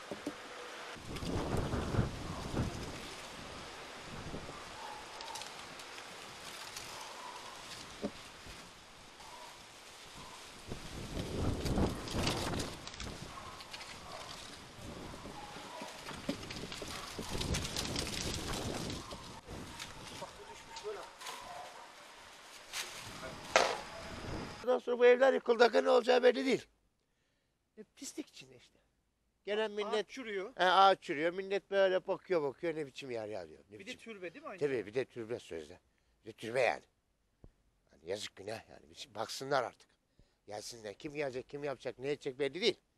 Ondan sonra bu evler yıkıldı. Ne olacağı belli değil. Pislik içinde işte. Gelen millet Ağaç çürüyor. ağaç çürüyor. Millet böyle bakıyor ne biçim yer ya diyor. Ne Bir de biçim. türbe değil mi aynı Tabii zamanda? bir de türbe sözde. Bir de türbe yani. Yani yazık günah yani. Baksınlar artık. Gelsinler. Kim gelecek, kim yapacak, ne edecek belli değil.